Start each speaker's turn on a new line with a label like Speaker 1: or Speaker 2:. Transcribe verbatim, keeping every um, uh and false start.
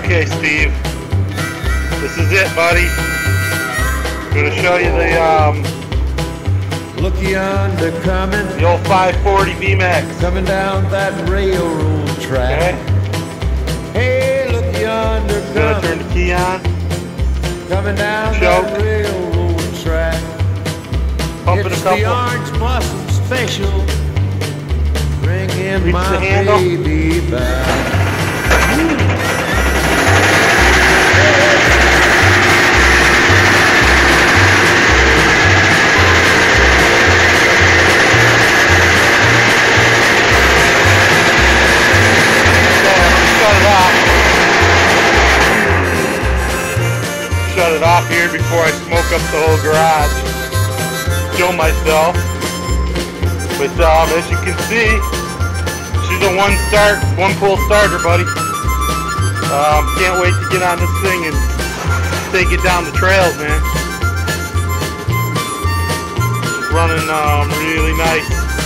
Speaker 1: Okay, Steve. This is it, buddy. I'm gonna show you the um,
Speaker 2: Look yonder coming,
Speaker 1: the old five forty V MAX.
Speaker 2: coming down that railroad track.
Speaker 1: Okay.
Speaker 2: Hey, look yonder
Speaker 1: Gonna turn
Speaker 2: coming,
Speaker 1: the key on.
Speaker 2: coming down
Speaker 1: Choke.
Speaker 2: that railroad track.
Speaker 1: Pump it
Speaker 2: It's
Speaker 1: a couple.
Speaker 2: the Orange Blossom Special, bringing
Speaker 1: Reach
Speaker 2: my
Speaker 1: the handle.
Speaker 2: baby back.
Speaker 1: Shut it off here before I smoke up the whole garage. Show myself. But um, as you can see, she's a one start, one pull starter, buddy. Um, can't wait to get on this thing and take it down the trails, man. She's running um, really nice.